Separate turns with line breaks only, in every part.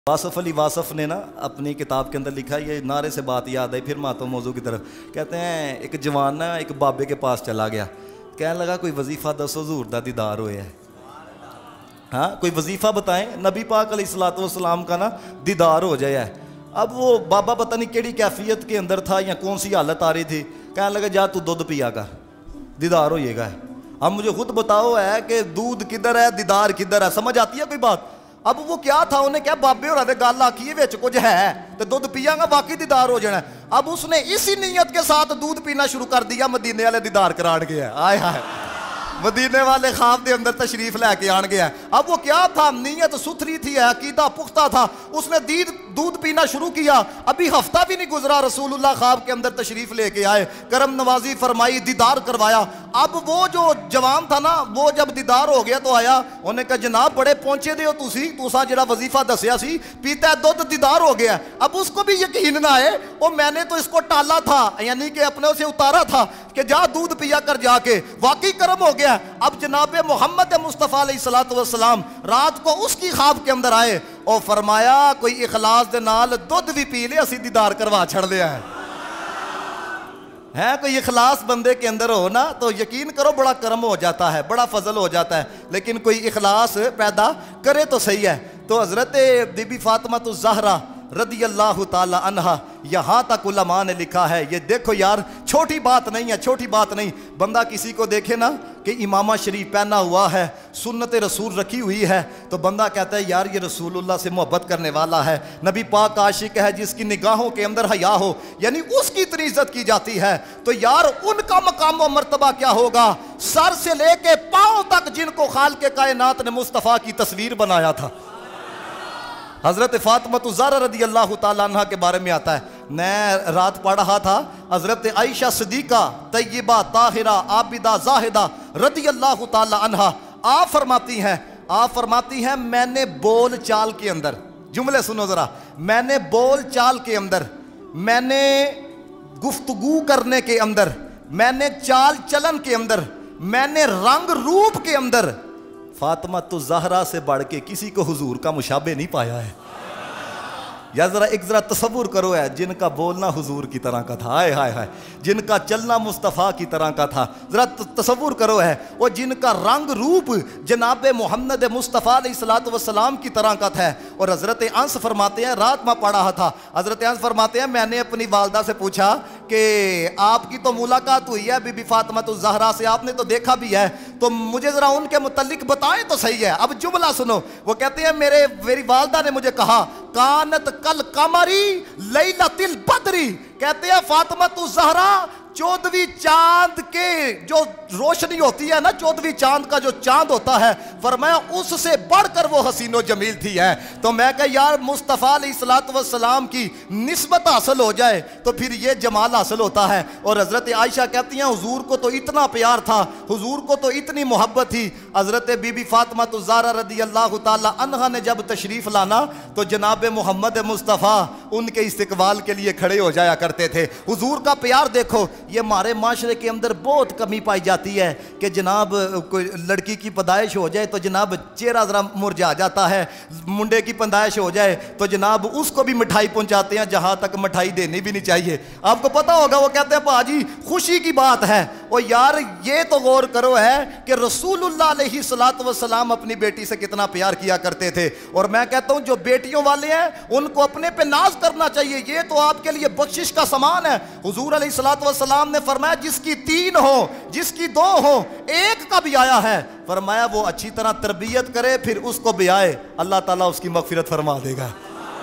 واصف علی واصف نے نا اپنی کتاب کے اندر لکھا، یہ نعرے سے بات یاد آئی، پھر میں آتا ہوں موضوع کی طرف۔ کہتے ہیں ایک جوان نا ایک بابے کے پاس چلا گیا، کہنے لگا کوئی وظیفہ دس حضور دا دیدار ہوئے ہے، ہاں کوئی وظیفہ بتائیں نبی پاک علیہ الصلوۃ والسلام کا نا دیدار ہو جائے۔ اب وہ بابا پتہ نہیں کیڑی کیفیت کے اندر تھا یا کون سی حالت آ رہی تھی، کہنے لگا جا تو دودھ پیا کر دیدار ہوئے گا۔ اب مجھے خود بتاؤ ہے کہ دودھ کدھر ہے دیدار کدھر ہے، سمجھ آتی ہے کوئی بات؟ اب وہ کیا تھا، انہیں کیا بابے ہو رہا تھے گل آکھی وچ کچھ ہے تو دودھ پیا گا واقعی دیدار ہو جانا ہے۔ اب اس نے اسی نیت کے ساتھ دودھ پینا شروع کر دیا، مدینے والے دیدار کران گیا، آئے ہائے مدینے والے خواب دے اندر تشریف لے کے آن گیا۔ اب وہ کیا تھا، نیت ستھری تھی، عقیدہ پختہ تھا، اس نے دودھ پینا شروع کیا۔ ابھی ہفتہ بھی نہیں گزرا رسول اللہ خواب کے اندر تشریف لے کے آئے، کرم نوازی فرمائی، دیدار کروایا۔ اب وہ جو جوان تھا نا، وہ جب دیدار ہو گیا تو آیا، انہوں نے کہا جناب بڑے پہنچے دے ہو تسا جڑا وظیفہ دسیا سی پیتا ہے دودھ دیدار ہو گیا۔ اب اس کو بھی یقین نہ آئے، وہ میں نے تو اس کو ٹالا تھا، یعنی کہ اپنے سے اتارا تھا کہ جا دودھ پیا کر جا کے، واقعی کرم ہو گیا۔ اب جناب محمد مصطفیٰ علیہ الصلوۃ والسلام رات کو اس کی خواب کے اندر آئے اور فرمایا کوئی اخلاص دے نال دودھ بھی پی لے، اسی دیدار کروا چھڑ لیا ہے۔ کوئی اخلاص بندے کے اندر ہو نا تو یقین کرو بڑا کرم ہو جاتا ہے، بڑا فضل ہو جاتا ہے، لیکن کوئی اخلاص پیدا کرے تو صحیح ہے۔ تو حضرت بی بی فاطمہ الزہرا رضی اللہ تعالی عنہا، یہاں تک علماء نے لکھا ہے، یہ دیکھو یار چھوٹی بات نہیں ہے، چھوٹی بات نہیں۔ بندہ کسی کو دیکھے نا کہ امامہ شریف پہنا ہوا ہے، سنت رسول رکھی ہوئی ہے، تو بندہ کہتا ہے یار یہ رسول اللہ سے محبت کرنے والا ہے، نبی پاک عاشق ہے، جس کی نگاہوں کے اندر حیا ہو، یعنی اس کی اتنی عزت کی جاتی ہے۔ تو یار ان کا مقام و مرتبہ کیا ہوگا، سر سے لے کے پاؤں تک جن کو خالق کائنات نے مصطفیٰ کی تصویر بنایا تھا۔ حضرت فاطمہ الزہرا رضی اللہ تعالیٰ عنہ کے بارے میں آتا ہے، میں رات پڑھ رہا تھا، حضرت عائشہ صدیقہ طیبہ طاہرہ عابدہ زاہدہ رضی اللہ تعالیٰ عنہ آپ فرماتی ہیں میں نے بول چال کے اندر، جملے سنو ذرا، میں نے بول چال کے اندر، میں نے گفتگو کرنے کے اندر، میں نے چال چلن کے اندر، میں نے رنگ روپ کے اندر فاطمہ الزہرا سے بڑھ کے کسی کو حضور کا مشابہ نہیں پایا ہے۔ یا ذرا تصور کرو ہے، جن کا بولنا حضور کی طرح کا تھا، ہائے ہائے ہائے، جن کا چلنا مصطفیٰ کی طرح کا تھا، ذرا تصور کرو ہے، وہ جن کا رنگ روپ جناب محمد مصطفیٰ علیہ الصلوۃ والسلام کی طرح کا تھا۔ اور حضرت انس فرماتے ہیں، رات میں پڑھا تھا، حضرت انس فرماتے ہیں میں نے اپنی والدہ سے پوچھا کہ آپ کی تو ملاقات ہوئی ہے بی بی فاطمہ الزہرا سے، آپ نے تو دیکھا بھی ہے، تو مجھے ذرا ان کے متعلق بتائیں تو صحیح ہے۔ اب جملہ سنو، وہ کہتے ہیں میری والدہ نے مجھے کہا کانت کل قمری لیلۃ البدری، کہتے ہیں فاطمہ الزہرا 14ویں چاند کے جو روشنی ہوتی ہے نا، 14ویں چاند کا جو چاند ہوتا ہے، فرمایا اس سے بڑھ کر وہ حسین و جمیل تھی ہے۔ تو میں کہا یار مصطفیٰ علیہ الصلوۃ والسلام کی نسبت حاصل ہو جائے تو پھر یہ جمال حاصل ہوتا ہے۔ اور حضرت عائشہ کہتی ہیں حضور کو تو اتنا پیار تھا، حضور کو تو اتنی محبت تھی۔ حضرت بی بی فاطمہ الزہرا رضی اللہ تعالی عنہا نے جب تشریف لانا تو جناب محمد مصطفیٰ ان کے استقبال کے لیے کھڑے ہو جایا کرتے تھے۔ حضور کا پیار دیکھو، یہ ہمارے معاشرے کے اندر بہت کمی پائی جاتی ہے کہ جناب کوئی لڑکی کی پیدائش ہو جائے تو جناب چہرہ ذرا مرجھا جاتا ہے، منڈے کی پیدائش ہو جائے تو جناب اس کو بھی مٹھائی پہنچاتے ہیں، جہاں تک مٹھائی دینی بھی نہیں چاہیے۔ آپ کو پتا ہوگا وہ کہتے ہیں باجی خوشی کی بات ہے، اور یار یہ تو غور کرو ہے کہ رسول اللہ علیہ الصلوۃ والسلام اپنی بیٹی سے کتنا پیار کیا کرتے تھے۔ اور میں کہتا ہوں جو بیٹیوں والے ہیں ان کو اپنے پہ ناز کرنا چاہیے، یہ تو آپ کے لیے بخشش کا سامان ہے۔ حضور علیہ الصلوۃ والسلام نے فرمایا جس کی 3 ہو، جس کی 2 ہو، ایک کا بھی آیا ہے، فرمایا وہ اچھی طرح تربیت کرے پھر اس کو بھی آئے، اللہ تعالیٰ اس کی مغفرت فرما دے گا۔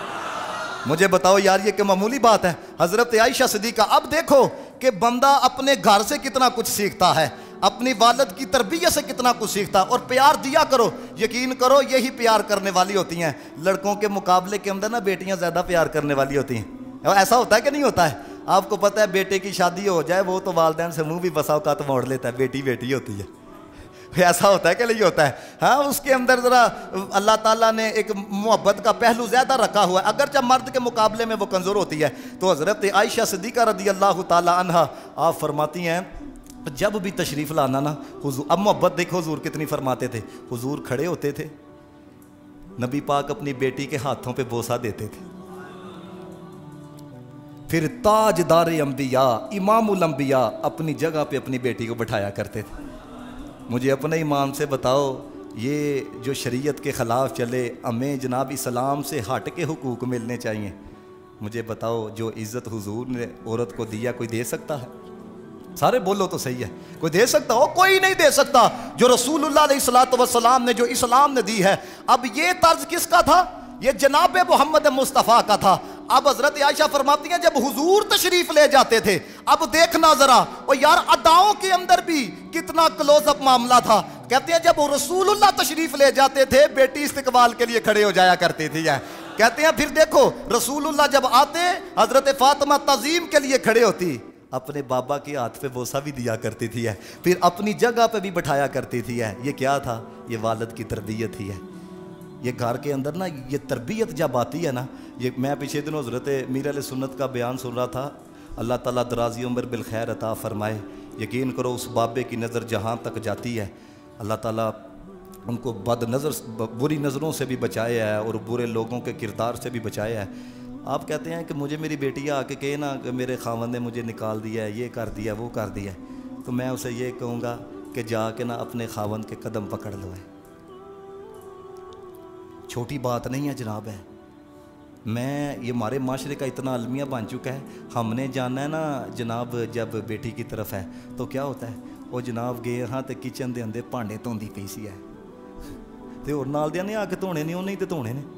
مجھے بتاؤ یار یہ کہ معمولی بات ہے؟ حضرت عائشہ صدیقہ، اب دیکھو کہ بندہ اپنے گھر سے کتنا کچھ سیکھتا ہے، اپنی والد کی تربیت سے کتنا کچھ سیکھتا، اور پیار دیا کرو، یقین کرو یہی پیار کرنے والی ہوتی ہیں۔ لڑکوں کے مقابلے کے اندر نا بیٹیاں زیادہ پیار کرنے والی ہوتی ہیں، ایسا ہوتا ہے کہ نہیں ہوتا ہے؟ آپ کو پتہ ہے بیٹے کی شادی ہو جائے وہ تو والدین سے منہ بھی بسا اوقات موڑ لیتا ہے، بیٹی بیٹی ہوتی ہے، ایسا ہوتا ہے کہ نہیں ہوتا ہے؟ ہاں اس کے اندر ذرا اللہ تعالیٰ نے ایک محبت کا پہلو زیادہ رکھا ہوا ہے، اگرچہ مرد کے مقابلے میں وہ کمزور ہوتی ہے۔ تو حضرت عائشہ صدیقہ رضی اللہ تعالی عنہا آپ فرماتی ہیں جب بھی تشریف لانا نا حضور، اب محبت دیکھو حضور کتنی فرماتے تھے، حضور کھڑے ہوتے تھے، نبی پاک اپنی بیٹی کے ہاتھوں پہ بوسہ دیتے تھے. پھر تاجدار انبیاء امام الانبیاء اپنی جگہ پہ اپنی بیٹی کو بٹھایا کرتے تھے. مجھے اپنے ایمان سے بتاؤ یہ جو شریعت کے خلاف چلے ہمیں جناب اسلام سے ہٹ کے حقوق ملنے چاہیے. مجھے بتاؤ جو عزت حضور نے عورت کو دیا کوئی دے سکتا ہے؟ سارے بولو تو صحیح ہے. کوئی دے سکتا ہو؟ کوئی نہیں دے سکتا. جو رسول اللہ علیہ الصلوۃ والسلام نے جو اسلام نے دی ہے. اب یہ طرز کس کا تھا؟ یہ جناب محمد مصطفیٰ کا تھا. اب حضرت عائشہ فرماتی ہیں جب حضور تشریف لے جاتے تھے اب دیکھنا ذرا اور یار اداؤں کے اندر بھی کتنا کلوز اپ معاملہ تھا. کہتے ہیں جب رسول اللہ تشریف لے جاتے تھے بیٹی استقبال کے لیے کھڑے ہو جایا کرتی تھی. کہتے ہیں پھر دیکھو رسول اللہ جب آتے حضرت فاطمہ تعظیم کے لیے کھڑے ہوتی اپنے بابا کے ہاتھ پہ بوسہ بھی دیا کرتی تھی. پھر اپنی جگہ پہ بھی بٹھایا کرتی تھی. یہ کیا تھا؟ یہ والد کی تربیت ہی ہے. یہ گھر کے اندر نا یہ تربیت جب آتی ہے نا. یہ میں پچھلے دنوں حضرت میر علیہ سنت کا بیان سن رہا تھا. اللہ تعالیٰ درازی عمر بالخیر عطا فرمائے. یقین کرو اس بابے کی نظر جہاں تک جاتی ہے اللہ تعالیٰ ان کو بری نظروں سے بھی بچایا ہے اور برے لوگوں کے کردار سے بھی بچایا ہے. آپ کہتے ہیں کہ مجھے میری بیٹی آ کے کہے نا کہ میرے خاوند نے مجھے نکال دیا ہے، یہ کر دیا وہ کر دیا، تو میں اسے یہ کہوں گا کہ جا کے نا اپنے خاوند کے قدم پکڑ لو. چھوٹی بات نہیں ہے جناب. یہ ہمارے معاشرے کا اتنا المیہ بن چکا ہے. ہم نے جانا ہے نا جناب جب بیٹی کی طرف ہے تو کیا ہوتا ہے وہ جناب گئے ہاں تو کچن دے اندر بھانڈے دھوندی پئی سی ہے تو اور نال دیا نے آ کے دھونے نے انہیں تو دھونے نے.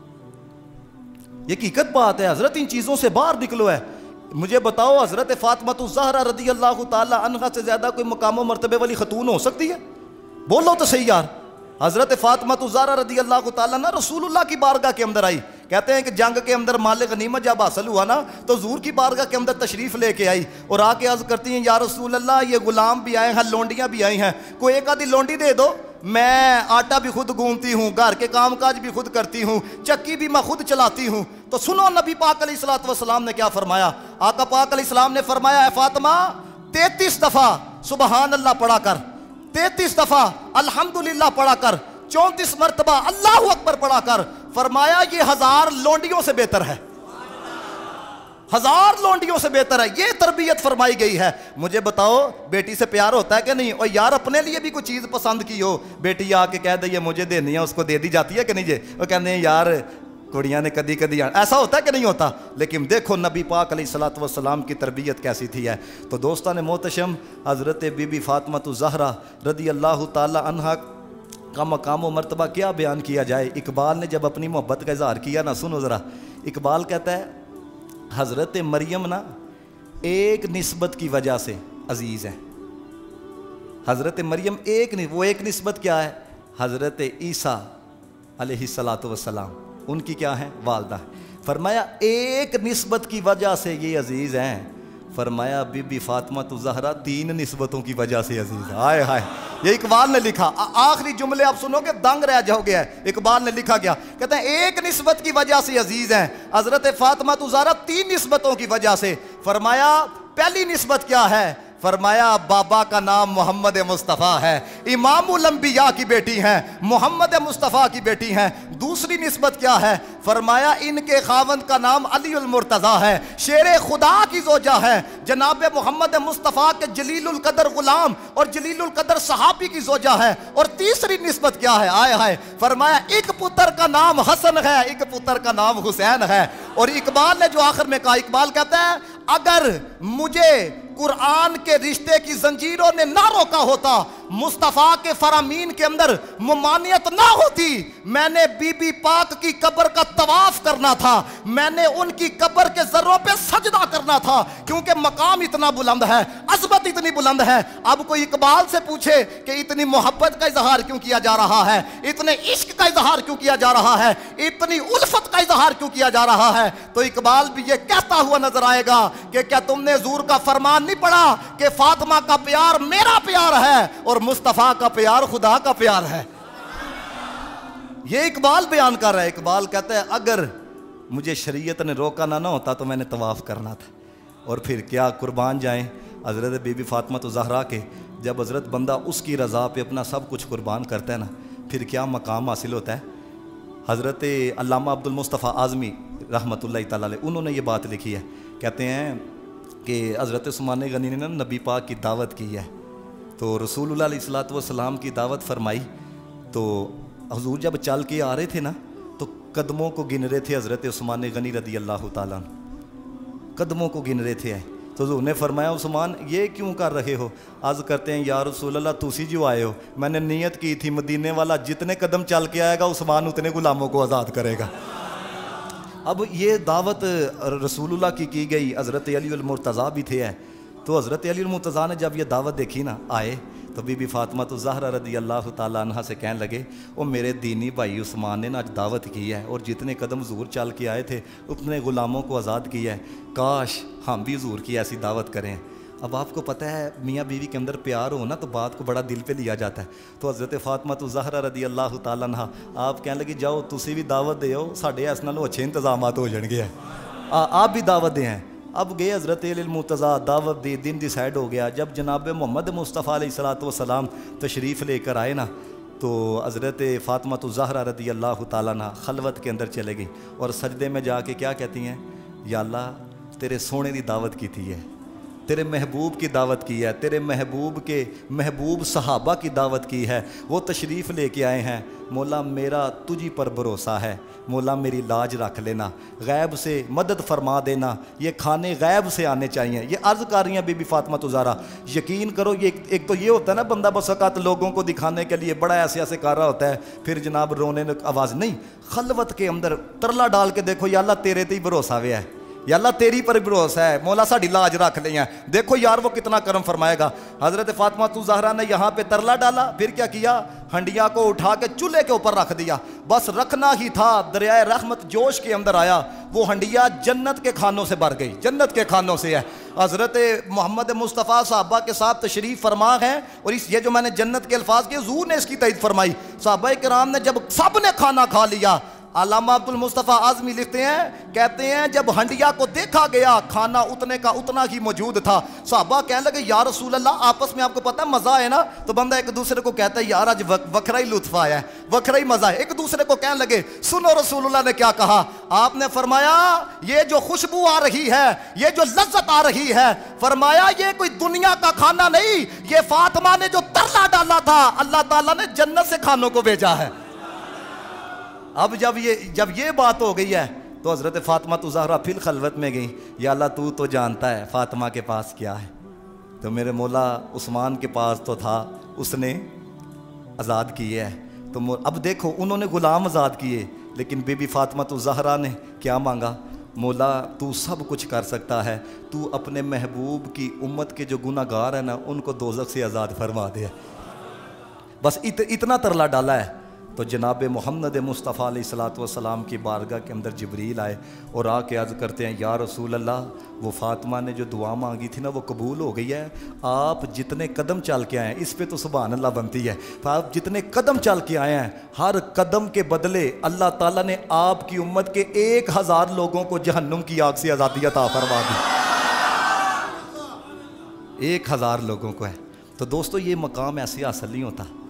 یہ حقیقت بات ہے حضرت. ان چیزوں سے باہر نکلو ہے. مجھے بتاؤ حضرت فاطمہ الزہرا رضی اللہ تعالی عنہا سے زیادہ کوئی مقام و مرتبے والی خاتون ہو سکتی ہے؟ بولو تو صحیح یار. حضرت فاطمہ الزہرا رضی اللہ تعالیٰ عنہ رسول اللہ کی بارگاہ کے اندر آئی. کہتے ہیں کہ جنگ کے اندر مال غنیمت جب حاصل ہوا نا تو حضور کی بارگاہ کے اندر تشریف لے کے آئی اور آ کے عرض کرتی ہیں یا رسول اللہ یہ غلام بھی آئے ہیں لونڈیاں بھی آئی ہیں، کوئی ایک آدھی لونڈی دے دو. میں آٹا بھی خود گونتی ہوں، گھر کے کام کاج بھی خود کرتی ہوں، چکی بھی میں خود چلاتی ہوں. تو سنو نبی پاک علیہ الصلوۃ والسلام نے کیا فرمایا. آقا پاک علیہ السلام نے فرمایا اے فاطمہ 33 دفعہ سبحان اللہ پڑھا کر، 33 دفعہ الحمدللہ پڑھا کر، 34 مرتبہ اللہ اکبر پڑھا کر. فرمایا یہ 1000 لونڈیوں سے بہتر ہے. 1000 لونڈیوں سے بہتر ہے. یہ تربیت فرمائی گئی ہے. مجھے بتاؤ بیٹی سے پیار ہوتا ہے کہ نہیں؟ اور یار اپنے لیے بھی کوئی چیز پسند کی ہو بیٹی آ کے کہہ دے یہ مجھے دینی ہے اس کو دے دی جاتی ہے کہ نہیں؟ وہ کہتے ہیں یار کڑیاں نے کدی کدی ایسا ہوتا ہے کہ نہیں ہوتا؟ لیکن دیکھو نبی پاک علیہ الصلوۃ والسلام کی تربیت کیسی تھی ہے. تو دوستان محتشم حضرت بی بی فاطمہ الزہرا رضی اللہ تعالی عنہا کا مقام و مرتبہ کیا بیان کیا جائے. اقبال نے جب اپنی محبت کا اظہار کیا نا سنو ذرا. اقبال کہتا ہے حضرت مریم نا ایک نسبت کی وجہ سے عزیز ہے. حضرت مریم وہ ایک نسبت کیا ہے؟ حضرت عیسیٰ علیہ الصلوۃ والسلام ان کی کیا ہے؟ والدہ. فرمایا ایک نسبت کی وجہ سے یہ عزیز ہیں. فرمایا بی بی فاطمہ الزہرا 3 نسبتوں کی وجہ سے عزیز ہے. ہائے ہائے یہ اقبال نے لکھا. آخری جملے آپ سنو گے دنگ رہ جاؤ گے. اقبال نے لکھا کیا کہتے ہیں ایک نسبت کی وجہ سے عزیز ہیں حضرت فاطمہ الزہرا 3 نسبتوں کی وجہ سے. فرمایا پہلی نسبت کیا ہے؟ فرمایا بابا کا نام محمد مصطفیٰ ہے، امام الانبیاء کی بیٹی ہیں، محمد مصطفیٰ کی بیٹی ہیں. دوسری نسبت کیا ہے؟ فرمایا ان کے خاوند کا نام علی المرتضیٰ ہے، شیر خدا کی زوجہ ہے، جناب محمد مصطفیٰ کے جلیل القدر غلام اور جلیل القدر صحابی کی زوجہ ہے. اور تیسری نسبت کیا ہے؟ آئے ہائے فرمایا ایک پتر کا نام حسن ہے، ایک پتر کا نام حسین ہے. اور اقبال نے جو آخر میں کہا، اقبال کہتا ہے اگر مجھے قرآن کے رشتے کی زنجیروں نے نہ روکا ہوتا، مصطفیٰ کے فرامین کے اندر ممانعت نہ ہوتی، میں نے بی بی پاک کی قبر کا طواف کرنا تھا، میں نے ان کی قبر کے ذروں پہ سجدہ کرنا تھا، کیونکہ مقام اتنا بلند ہے، عظمت اتنی بلند ہے. اب کوئی اقبال سے پوچھے کہ اتنی محبت کا اظہار کیوں کیا جا رہا ہے، اتنے عشق کا اظہار کیوں کیا جا رہا ہے، اتنی الفت کا اظہار کیوں کیا جا رہا ہے، تو اقبال بھی یہ کہتا ہوا نظر آئے گا کہ کیا تم نے حضور کا فرمان نہیں پڑھا کہ فاطمہ کا پیار میرا پیار ہے اور مصطفیٰ کا پیار خدا کا پیار ہے. یہ اقبال بیان کر رہا ہے. اقبال کہتا ہے اگر مجھے شریعت نے روکا نہ ہوتا تو میں نے طواف کرنا تھا. اور پھر کیا قربان جائیں حضرت بی بی فاطمہ الزہرا کے. جب حضرت بندہ اس کی رضا پہ اپنا سب کچھ قربان کرتا ہے نا پھر کیا مقام حاصل ہوتا ہے. حضرت علامہ عبدالمصطفیٰ اعظمی رحمۃ اللہ تعالیٰ علیہ انہوں نے یہ بات لکھی ہے، کہتے ہیں کہ حضرت عثمان غنی نے نبی پاک کی دعوت کی ہے، تو رسول اللہ علیہ الصلوۃ والسلام کی دعوت فرمائی، تو حضور جب چل کے آ رہے تھے نا تو قدموں کو گن رہے تھے حضرت عثمان غنی رضی اللہ تعالیٰ عنہ، قدموں کو گن رہے تھے، تو حضور نے فرمایا عثمان یہ کیوں کر رہے ہو؟ عرض کرتے ہیں یا رسول اللہ تسی جو آئے ہو، میں نے نیت کی تھی مدینے والا جتنے قدم چل کے آئے گا عثمان اتنے غلاموں کو آزاد کرے گا۔ اب یہ دعوت رسول اللہ کی گئی، حضرت علی المرتضیٰ بھی تھے، تو حضرت علی المرتضیٰ نے جب یہ دعوت دیکھی نا آئے، تو بی بی فاطمہ الزہرا رضی اللہ تعالیٰ عنہ سے کہنے لگے وہ میرے دینی بھائی عثمان نے آج دعوت کی ہے اور جتنے قدم حضور چل کے آئے تھے اتنے غلاموں کو آزاد کیا ہے، کاش ہم بھی حضور کی ایسی دعوت کریں۔ اب آپ کو پتہ ہے میاں بیوی کے اندر پیار ہو نا تو بات کو بڑا دل پہ لیا جاتا ہے، تو حضرت فاطمہ الزہرا رضی اللہ تعالیٰ عنہ آپ کہنے لگے جاؤ تسی بھی دعوت دے ہو، ساڈے اس نالوں اچھے انتظامات ہو جان گے، آپ بھی دعوت دیں۔ اب گئے حضرت علی المرتضیٰ، دعوت دی، دن ڈیسائیڈ ہو گیا، جب جناب محمد مصطفیٰ علیہ الصلوۃ والسلام تشریف لے کر آئے نا تو حضرت فاطمہ الزہرا رضی اللہ تعالیٰ عنہ خلوت کے اندر چلے گئی اور سجدے میں جا کے کیا کہتی ہیں، یا اللہ تیرے سونے دی دعوت کی تھی ہے، تیرے محبوب کی دعوت کی ہے، تیرے محبوب کے محبوب صحابہ کی دعوت کی ہے، وہ تشریف لے کے آئے ہیں، مولا میرا تجھی پر بھروسہ ہے، مولا میری لاج رکھ لینا، غیب سے مدد فرما دینا، یہ کھانے غیب سے آنے چاہیے۔ یہ عرض کر رہی ہیں بی بی فاطمہ الزہرا، یقین کرو یہ ایک تو یہ ہوتا ہے نا بندہ بس اوقات لوگوں کو دکھانے کے لیے بڑا ایسے کر رہا ہوتا ہے، پھر جناب رونے آواز نہیں، خلوت کے اندر ترلا ڈال کے دیکھو یا اللہ تیرے تے ہی بھروسہ ہوا ہے، یا اللہ تیری پر بھروسہ ہے، مولا ساڑی لاج رکھ لیں ہیں، دیکھو یار وہ کتنا کرم فرمائے گا۔ حضرت فاطمہ الزہرا نے یہاں پہ ترلا ڈالا، پھر کیا کیا، ہنڈیا کو اٹھا کے چولہے کے اوپر رکھ دیا، بس رکھنا ہی تھا، دریائے رحمت جوش کے اندر آیا، وہ ہنڈیا جنت کے کھانوں سے بھر گئی، جنت کے کھانوں سے ہے۔ حضرت محمد مصطفیٰ صحابہ کے ساتھ تشریف فرما ہیں، اور یہ جو میں نے جنت کے الفاظ کیے حضور نے اس کی تائید فرمائی۔ صحابہ کرام نے جب سب نے کھانا کھا لیا، علامہ عبدالمصطفیٰ اعظمی لکھتے ہیں، کہتے ہیں جب ہنڈیا کو دیکھا گیا کھانا اتنے کا اتنا ہی موجود تھا، صحابہ کہنے لگے یا رسول اللہ، آپس میں آپ کو پتہ ہے مزہ ہے نا، تو بندہ ایک دوسرے کو کہتا ہے یار آج وکھرا ہی لطف آیا ہے، وکھرا ہی مزہ ہے، ایک دوسرے کو کہنے لگے سنو رسول اللہ نے کیا کہا، آپ نے فرمایا یہ جو خوشبو آ رہی ہے، یہ جو لذت آ رہی ہے، فرمایا یہ کوئی دنیا کا کھانا نہیں، یہ فاطمہ نے جو ترلا ڈالا تھا اللہ تعالیٰ نے جنت سے کھانوں کو بھیجا ہے۔ اب جب یہ بات ہو گئی ہے تو حضرت فاطمہ الزہرا پھر خلوت میں گئی، یا اللہ تو جانتا ہے فاطمہ کے پاس کیا ہے، تو میرے مولا عثمان کے پاس تو تھا، اس نے آزاد کیے ہے، تو اب دیکھو انہوں نے غلام آزاد کیے، لیکن بی بی فاطمہ الزہرا نے کیا مانگا، مولا تو سب کچھ کر سکتا ہے، تو اپنے محبوب کی امت کے جو گناہ گار ہیں نا ان کو دوزخ سے آزاد فرما دے، بس اتنا ترلا ڈالا ہے۔ تو جناب محمد مصطفیٰ علیہ الصلوۃ والسلام کی بارگاہ کے اندر جبریل آئے اور آ کے عرض کرتے ہیں یا رسول اللہ وہ فاطمہ نے جو دعا مانگی تھی نا وہ قبول ہو گئی ہے، آپ جتنے قدم چل کے آئے ہیں اس پہ تو سبحان اللہ بنتی ہے، آپ جتنے قدم چل کے آئے ہیں ہر قدم کے بدلے اللہ تعالیٰ نے آپ کی امت کے 1000 لوگوں کو جہنم کی آگ سے آزادی عطا فرما دی، 1000 لوگوں کو ہے۔ تو دوستو یہ مقام ایسے حاصل نہیں ہوتا،